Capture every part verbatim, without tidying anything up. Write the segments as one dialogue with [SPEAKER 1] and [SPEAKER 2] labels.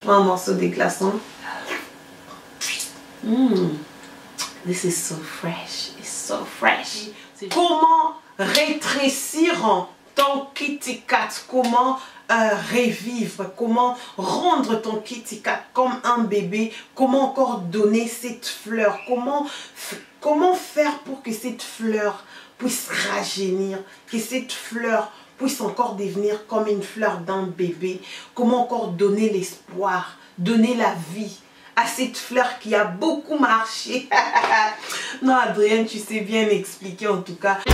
[SPEAKER 1] Un morceau de glaçons. Mmh. This is so fresh. It's so fresh. Comment rétrécir ton Kitty Kat? Comment euh, revivre? Comment rendre ton Kitty Kat comme un bébé? Comment encore donner cette fleur? Comment, comment faire pour que cette fleur puisse rajeunir? Que cette fleur puisse encore devenir comme une fleur d'un bébé? Comment encore donner l'espoir, donner la vie à cette fleur qui a beaucoup marché? Non, Adrienne, tu sais bien expliquer en tout cas.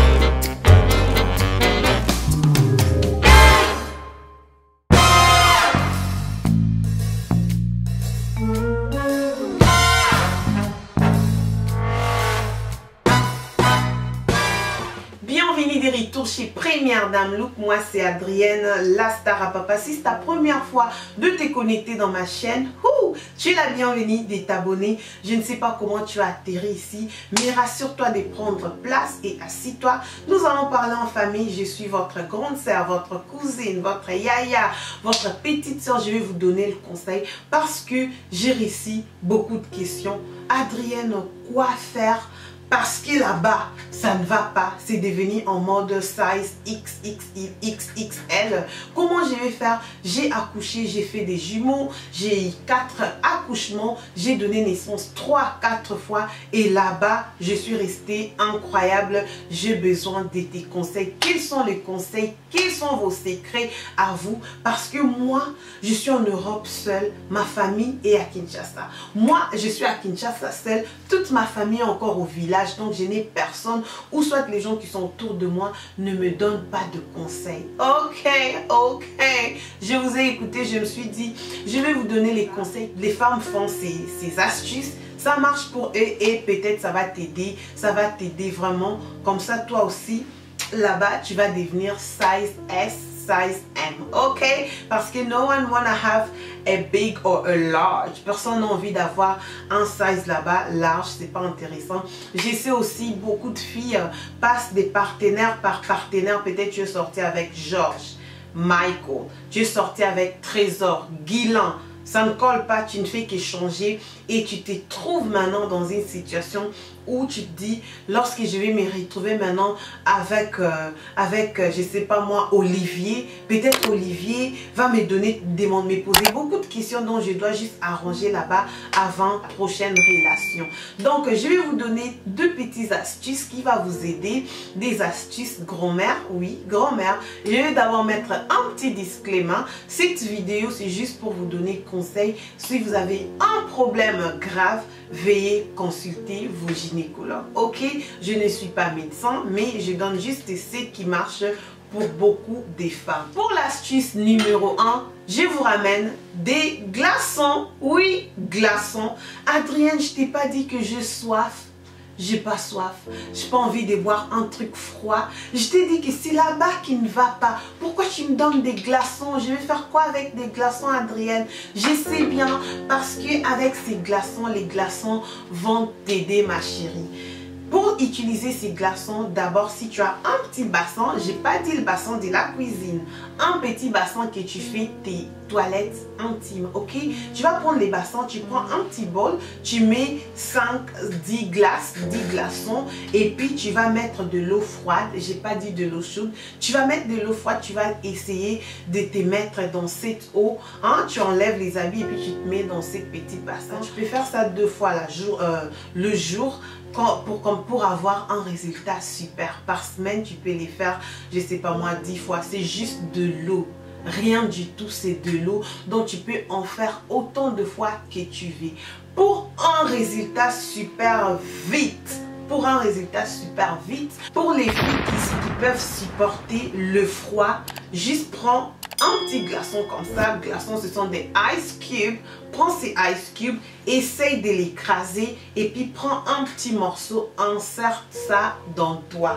[SPEAKER 1] Bienvenue de retour chez Première Dame Look. Moi c'est Adrienne, la star à papa. Si c'est ta première fois de te connecter dans ma chaîne, ouh, tu es la bienvenue de t'abonner. Je ne sais pas comment tu as atterri ici, mais rassure-toi de prendre place et assis-toi. Nous allons parler en famille. Je suis votre grande sœur, votre cousine, votre yaya, votre petite soeur. Je vais vous donner le conseil parce que j'ai reçu beaucoup de questions. Adrienne, quoi faire? Parce que là-bas, ça ne va pas. C'est devenu en mode size X X X X L. Comment je vais faire? J'ai accouché, j'ai fait des jumeaux, j'ai eu quatre accouchements, j'ai donné naissance trois, quatre fois. Et là-bas, je suis restée incroyable. J'ai besoin de tes conseils. Quels sont les conseils? Quels sont vos secrets à vous? Parce que moi, je suis en Europe seule. Ma famille est à Kinshasa. Moi, je suis à Kinshasa seule. Toute ma famille est encore au village. Donc je n'ai personne, ou soit les gens qui sont autour de moi ne me donnent pas de conseils. Ok, ok, je vous ai écouté, je me suis dit je vais vous donner les conseils. Les femmes font ces, ces astuces, ça marche pour eux et peut-être ça va t'aider, ça va t'aider vraiment. Comme ça toi aussi là-bas tu vas devenir size S, size M, ok? Parce que no one wanna have a big or a large. Personne n'a envie d'avoir un size là-bas large, c'est pas intéressant. Je sais aussi beaucoup de filles euh, passent des partenaires par partenaire. Peut-être tu es sorti avec George, Michael, tu es sorti avec Trésor, Guilan. Ça ne colle pas, tu ne fais qu'échanger et tu te trouves maintenant dans une situation où tu te dis, lorsque je vais me retrouver maintenant avec, euh, avec euh, je sais pas moi, Olivier, peut-être Olivier va me donner, demande, me poser beaucoup de questions dont je dois juste arranger là-bas avant la prochaine relation. Donc, je vais vous donner deux petites astuces qui vont vous aider, des astuces grand-mère, oui, grand-mère. Je vais d'abord mettre un petit disclaimer. Cette vidéo, c'est juste pour vous donner conseil. Si vous avez un problème grave, veuillez consulter vos gynécologues. Ok, je ne suis pas médecin, mais je donne juste ce qui marche pour beaucoup de femmes. Pour l'astuce numéro un, je vous ramène des glaçons. Oui, glaçons. Adrienne, je t'ai pas dit que j'ai soif. J'ai pas soif, j'ai pas envie de boire un truc froid. Je t'ai dit que c'est là-bas qui ne va pas. Pourquoi tu me donnes des glaçons? Je vais faire quoi avec des glaçons, Adrienne? Je sais bien, parce que avec ces glaçons, les glaçons vont t'aider, ma chérie. Pour utiliser ces glaçons, d'abord, si tu as un petit bassin, j'ai pas dit le bassin de la cuisine, un petit bassin que tu fais tes toilettes intimes, ok? Tu vas prendre les bassins, tu prends un petit bol, tu mets cinq, dix glaces, dix glaçons, et puis tu vas mettre de l'eau froide, j'ai pas dit de l'eau chaude, tu vas mettre de l'eau froide, tu vas essayer de te mettre dans cette eau, hein? Tu enlèves les habits et puis tu te mets dans cette petite bassin. Tu peux faire ça deux fois la jour, euh, le jour, Pour, pour, pour avoir un résultat super. Par semaine, tu peux les faire, je sais pas moi, dix fois. C'est juste de l'eau. Rien du tout, c'est de l'eau. Donc, tu peux en faire autant de fois que tu veux. Pour un résultat super vite. Pour un résultat super vite. Pour les filles qui, qui peuvent supporter le froid, juste prends un petit glaçon comme ça. Glaçons, ce sont des ice cubes. Prends ces ice cubes, essaye de l'écraser et puis prends un petit morceau, insère ça dans toi.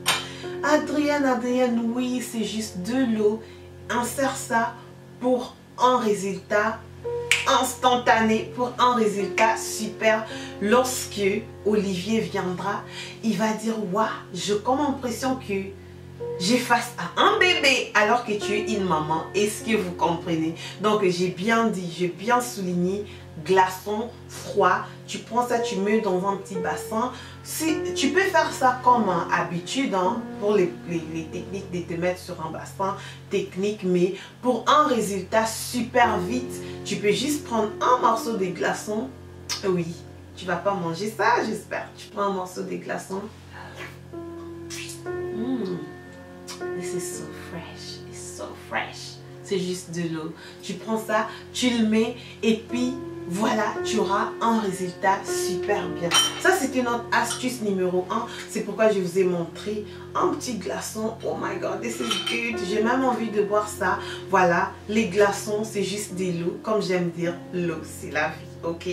[SPEAKER 1] Adrienne, Adrienne, oui, c'est juste de l'eau. Insère ça pour un résultat instantané, pour un résultat super. Lorsque Olivier viendra, il va dire, waouh, j'ai comme l'impression que j'ai face à un bébé alors que tu es une maman. Est-ce que vous comprenez? Donc j'ai bien dit, j'ai bien souligné, glaçon froid. Tu prends ça, tu mets dans un petit bassin. Si, tu peux faire ça comme hein, habitude hein, pour les, les, les techniques de te mettre sur un bassin technique. Mais pour un résultat super vite, tu peux juste prendre un morceau de glaçon. Oui, tu vas pas manger ça, j'espère. Tu prends un morceau de glaçon. Mmh. This is so fresh, it's so fresh. C'est juste de l'eau. Tu prends ça, tu le mets et puis voilà, tu auras un résultat super bien. Ça, c'était notre astuce numéro un. C'est pourquoi je vous ai montré un petit glaçon. Oh my god, this is good. J'ai même envie de boire ça. Voilà, les glaçons, c'est juste de l'eau. Comme j'aime dire, l'eau, c'est la vie. Ok,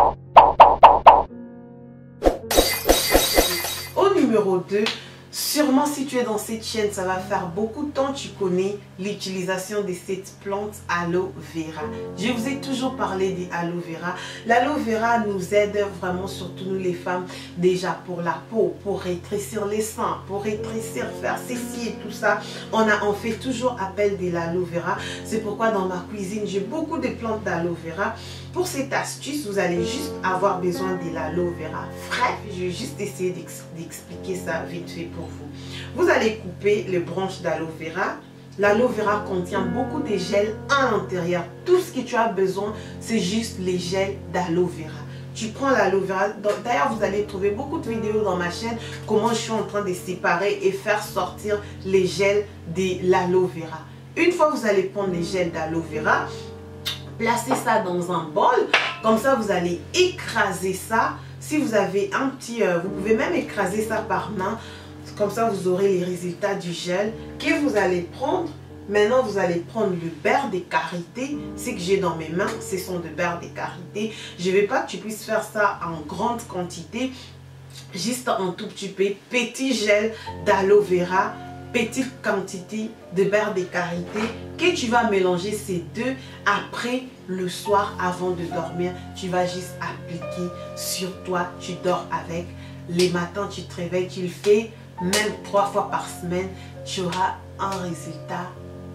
[SPEAKER 1] au numéro deux, sûrement si tu es dans cette chaîne, ça va faire beaucoup de temps que tu connais l'utilisation de cette plante aloe vera. Je vous ai toujours parlé de aloe vera. L'aloe vera nous aide vraiment, surtout nous les femmes, déjà pour la peau, pour rétrécir les seins, pour rétrécir, faire ceci et tout ça. On, a, on fait toujours appel de l'aloe vera. C'est pourquoi dans ma cuisine, j'ai beaucoup de plantes d'aloe vera. Pour cette astuce, vous allez juste avoir besoin de l'aloe vera frais. Je vais juste essayer d'expliquer ça vite fait pour vous. Vous allez couper les branches d'aloe vera. L'aloe vera contient beaucoup de gels à l'intérieur. Tout ce que tu as besoin, c'est juste les gels d'aloe vera. Tu prends l'aloe vera. D'ailleurs, vous allez trouver beaucoup de vidéos dans ma chaîne comment je suis en train de séparer et faire sortir les gels de l'aloe vera. Une fois que vous allez prendre les gels d'aloe vera, placez ça dans un bol. Comme ça, vous allez écraser ça. Si vous avez un petit... Euh, vous pouvez même écraser ça par main. Comme ça, vous aurez les résultats du gel que vous allez prendre. Maintenant, vous allez prendre le beurre de karité. Ce que j'ai dans mes mains, ce sont de beurre de karité. Je ne veux pas que tu puisses faire ça en grande quantité. Juste un tout petit peu. Petit gel d'aloe vera. Petite quantité de beurre de karité que tu vas mélanger ces deux. Après le soir avant de dormir, tu vas juste appliquer sur toi. Tu dors avec. Les matins, tu te réveilles, tu le fais même trois fois par semaine. Tu auras un résultat,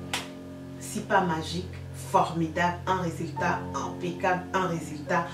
[SPEAKER 1] si pas magique, formidable, un résultat impeccable, un résultat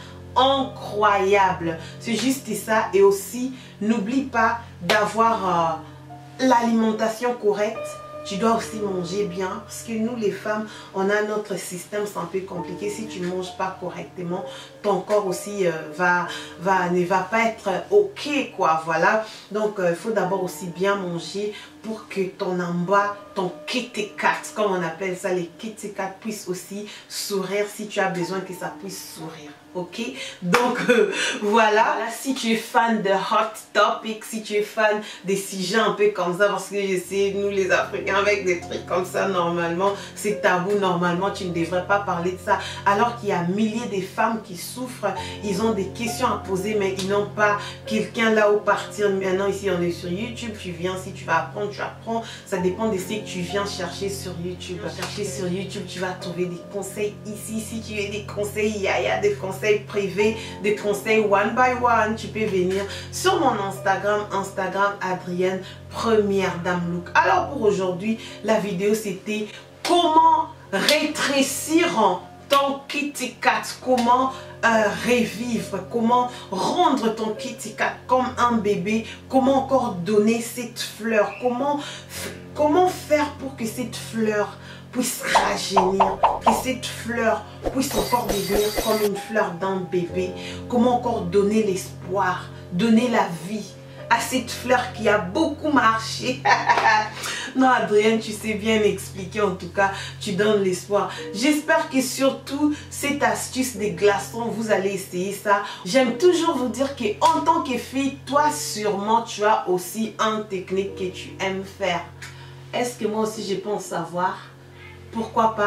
[SPEAKER 1] incroyable. C'est juste ça. Et aussi, n'oublie pas d'avoir euh, l'alimentation correcte. Tu dois aussi manger bien parce que nous les femmes, on a notre système, c'est un peu compliqué. Si tu ne manges pas correctement, ton corps aussi euh, va, va, ne va pas être ok quoi, voilà. Donc il euh, faut d'abord aussi bien manger pour que ton en bas, ton Kit Kat, comme on appelle ça, les Kit Kat puissent aussi sourire si tu as besoin que ça puisse sourire. Ok, donc euh, voilà. Voilà, si tu es fan de Hot Topic, si tu es fan des sujets un peu comme ça, parce que je sais, nous les Africains, avec des trucs comme ça, normalement, c'est tabou, normalement, tu ne devrais pas parler de ça. Alors qu'il y a milliers de femmes qui souffrent, ils ont des questions à poser, mais ils n'ont pas quelqu'un là où partir. Maintenant, ici, on est sur YouTube, tu viens, si tu vas apprendre, tu apprends. Ça dépend de ce que tu viens chercher sur YouTube. Chercher sur YouTube, tu vas trouver des conseils ici. Si tu veux des conseils, il y a, il y a des conseils privés, des conseils one by one, tu peux venir sur mon Instagram, Instagram Adrienne Première Dame Look. Alors pour aujourd'hui, la vidéo c'était comment rétrécir ton Kit Kat, comment euh, revivre, comment rendre ton Kit Kat comme un bébé, comment encore donner cette fleur, comment, comment faire pour que cette fleur puisse rajeunir, que cette fleur puisse encore devenir comme une fleur d'un bébé. Comment encore donner l'espoir, donner la vie à cette fleur qui a beaucoup marché. Non, Adrienne, tu sais bien expliquer, en tout cas, tu donnes l'espoir. J'espère que surtout, cette astuce des glaçons, vous allez essayer ça. J'aime toujours vous dire qu'en tant que fille, toi sûrement, tu as aussi une technique que tu aimes faire. Est-ce que moi aussi, je pense savoir? Pourquoi pas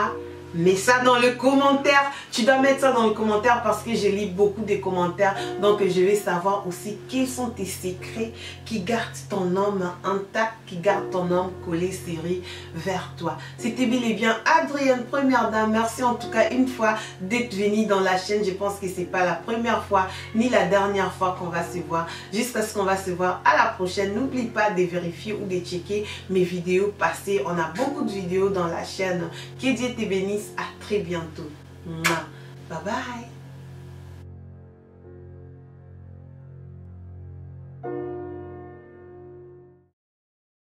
[SPEAKER 1] mets ça dans le commentaire. Tu dois mettre ça dans le commentaire parce que je lis beaucoup de commentaires. Donc je vais savoir aussi quels sont tes secrets qui gardent ton homme intact, qui gardent ton homme collé, serré vers toi. C'était bel et bien Adrienne, première dame. Merci en tout cas une fois d'être venue dans la chaîne. Je pense que c'est pas la première fois ni la dernière fois qu'on va se voir. Jusqu'à ce qu'on va se voir à la prochaine. N'oublie pas de vérifier ou de checker mes vidéos passées. On a beaucoup de vidéos dans la chaîne. Que Dieu te bénisse. À très bientôt. Bye bye.